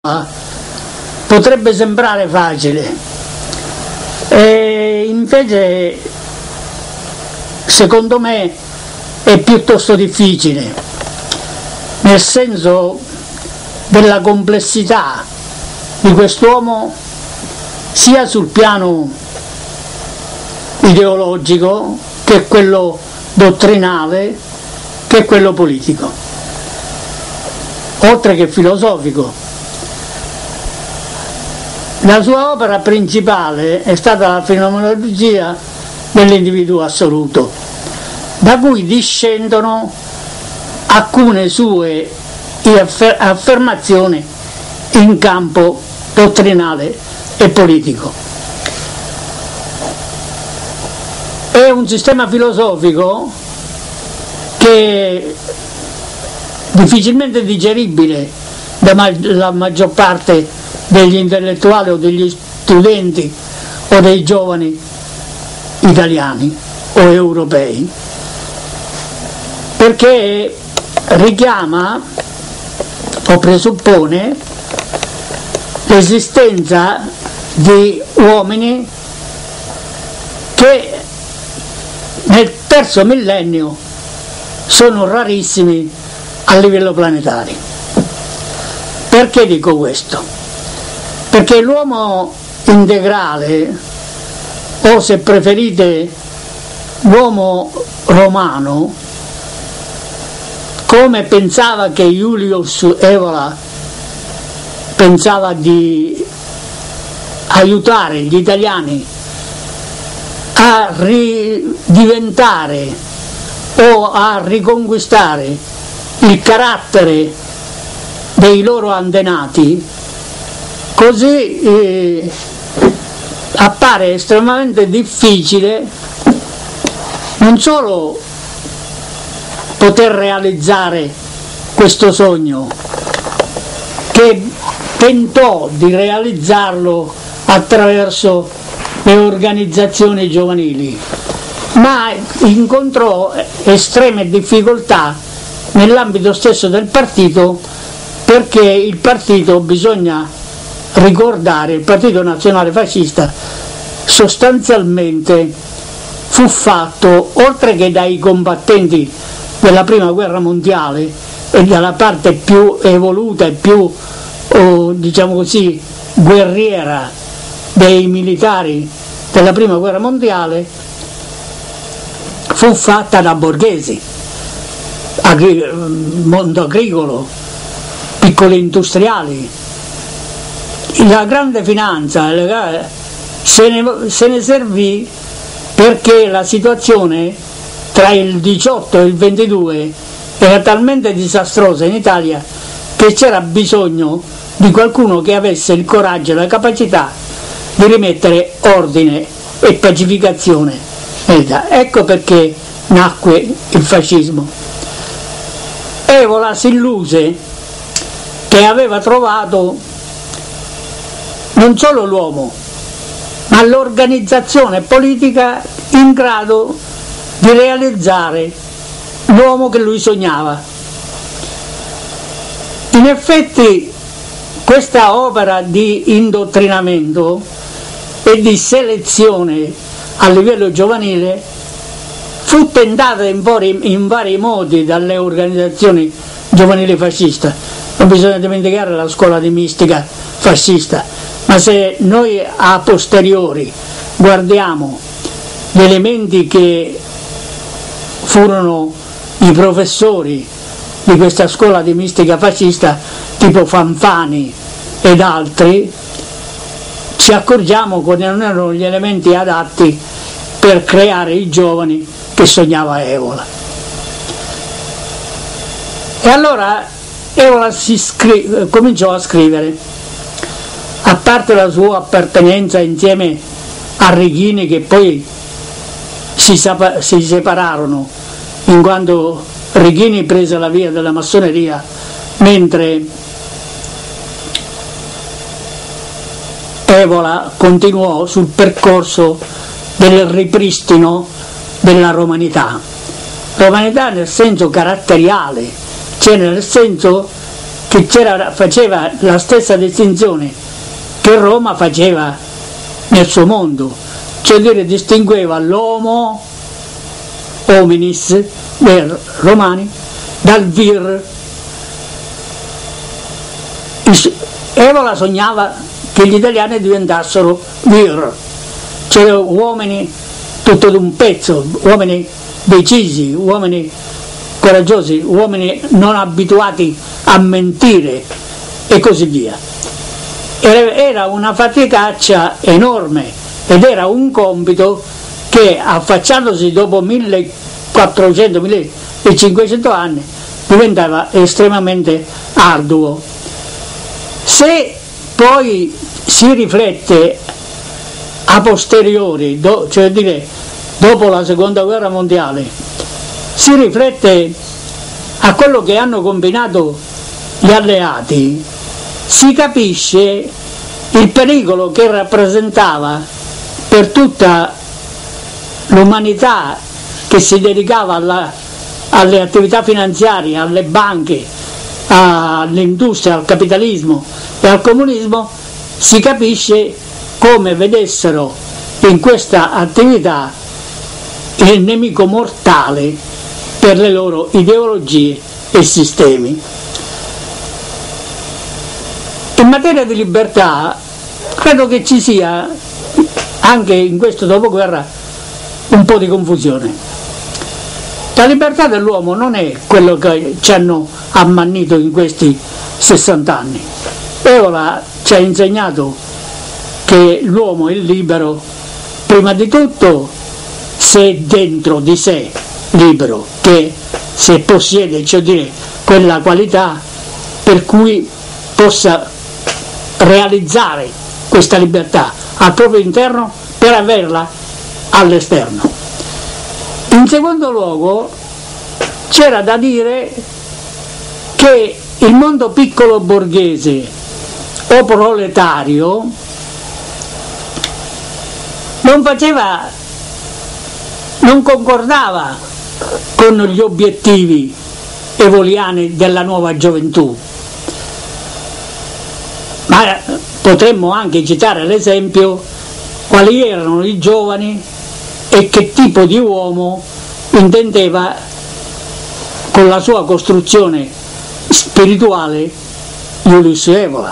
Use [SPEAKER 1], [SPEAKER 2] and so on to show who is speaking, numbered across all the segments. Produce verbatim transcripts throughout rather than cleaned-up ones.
[SPEAKER 1] potrebbe sembrare facile, e invece secondo me è piuttosto difficile, nel senso della complessità di quest'uomo sia sul piano ideologico che quello dottrinale che quello politico, oltre che filosofico. La sua opera principale è stata la fenomenologia dell'individuo assoluto, da cui discendono alcune sue affermazioni in campo dottrinale e politico. È un sistema filosofico che è difficilmente digeribile dalla maggior parte degli intellettuali o degli studenti o dei giovani italiani o europei, perché richiama o presuppone l'esistenza di uomini che nel terzo millennio sono rarissimi a livello planetario. Perché dico questo? Perché l'uomo integrale, o se preferite l'uomo romano, come pensava che Julius Evola pensava di aiutare gli italiani a ridiventare o a riconquistare il carattere dei loro antenati, così eh, appare estremamente difficile non solo poter realizzare questo sogno, che tentò di realizzarlo attraverso le organizzazioni giovanili, ma incontrò estreme difficoltà nell'ambito stesso del partito, perché il partito, bisogna ricordare, il Partito Nazionale Fascista sostanzialmente fu fatto, oltre che dai combattenti della Prima Guerra Mondiale e dalla parte più evoluta e più, oh, diciamo così, guerriera dei militari della Prima Guerra Mondiale, fu fatta da borghesi, agri- mondo agricolo, piccoli industriali. La grande finanza se ne, se ne servì perché la situazione tra il diciotto e il ventidue era talmente disastrosa in Italia che c'era bisogno di qualcuno che avesse il coraggio e la capacità di rimettere ordine e pacificazione. Ecco perché nacque il fascismo. Evola si illuse che aveva trovato non solo l'uomo, ma l'organizzazione politica in grado di realizzare l'uomo che lui sognava. In effetti questa opera di indottrinamento e di selezione a livello giovanile fu tentata in vari, in vari modi dalle organizzazioni giovanili fasciste. Non bisogna dimenticare la scuola di mistica fascista, ma se noi a posteriori guardiamo gli elementi che furono i professori di questa scuola di mistica fascista, tipo Fanfani ed altri, ci accorgiamo che non erano gli elementi adatti per creare i giovani che sognava Evola. E allora Evola si scri- cominciò a scrivere. A parte la sua appartenenza insieme a Righini, che poi si, sapa- si separarono in quanto Righini prese la via della massoneria, mentre Evola continuò sul percorso del ripristino della romanità. Romanità nel senso caratteriale, cioè nel senso che che c'era, faceva la stessa distinzione che Roma faceva nel suo mondo, cioè dire distingueva l'homo hominis dei romani dal vir. Evola sognava che gli italiani diventassero vir, cioè uomini tutto d'un pezzo, uomini decisi, uomini coraggiosi, uomini non abituati a mentire e così via. Era una faticaccia enorme ed era un compito che, affacciandosi dopo millequattrocento millecinquecento anni, diventava estremamente arduo. Se poi si riflette a posteriori, do, cioè dire dopo la seconda guerra mondiale, si riflette a quello che hanno combinato gli alleati, si capisce il pericolo che rappresentava per tutta l'umanità che si dedicava alla, alle attività finanziarie, alle banche, all'industria, al capitalismo e al comunismo. Si capisce come vedessero in questa attività il nemico mortale per le loro ideologie e sistemi. In materia di libertà credo che ci sia anche in questo dopoguerra un po' di confusione. La libertà dell'uomo non è quello che ci hanno ammannito in questi sessanta anni. Evola ci ha insegnato che l'uomo è libero prima di tutto se è dentro di sé libero, che se possiede, cioè dire, quella qualità per cui possa realizzare questa libertà al proprio interno per averla all'esterno. In secondo luogo c'era da dire che il mondo piccolo borghese o proletario non faceva, non concordava con gli obiettivi evoliani della nuova gioventù. Ma potremmo anche citare l'esempio quali erano i giovani e che tipo di uomo intendeva con la sua costruzione spirituale Julius Evola.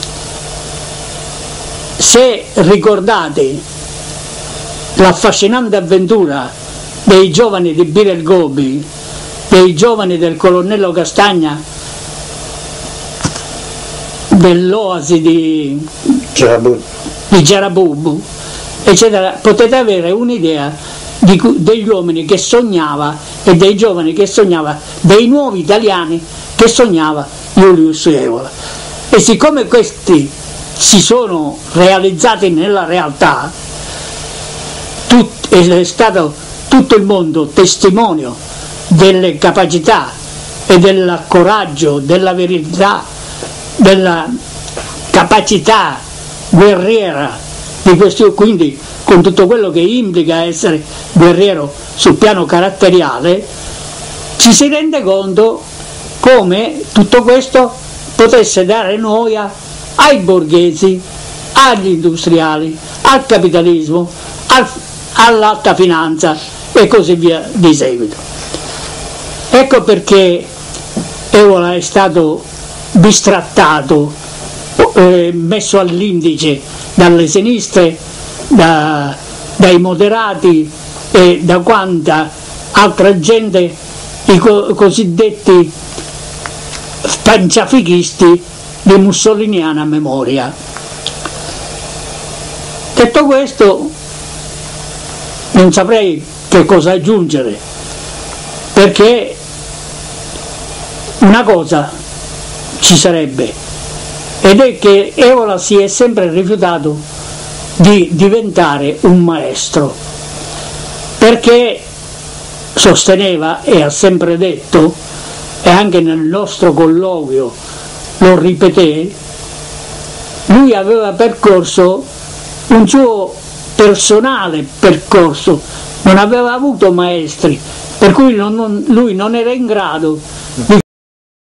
[SPEAKER 1] Se ricordate l'affascinante avventura dei giovani di Bir el Gobi, dei giovani del colonnello Castagna, dell'oasi di Gerabubu, eccetera, potete avere un'idea di, degli uomini che sognava e dei giovani che sognava, dei nuovi italiani che sognava Julius Evola. E siccome questi si sono realizzati nella realtà, tut, è stato tutto il mondo testimonio delle capacità e del coraggio, della verità, della capacità guerriera di questi, quindi con tutto quello che implica essere guerriero sul piano caratteriale, ci si rende conto come tutto questo potesse dare noia ai borghesi, agli industriali, al capitalismo, al, all'alta finanza e così via di seguito. Ecco perché Evola è stato bistrattato, eh, messo all'indice dalle sinistre, da, dai moderati e da quanta altra gente, i co- cosiddetti panciafichisti di mussoliniana memoria. Detto questo, non saprei che cosa aggiungere, perché una cosa ci sarebbe, ed è che Evola si è sempre rifiutato di diventare un maestro, perché sosteneva e ha sempre detto, e anche nel nostro colloquio lo ripeté, lui aveva percorso un suo personale percorso, non aveva avuto maestri, per cui non, non, lui non era in grado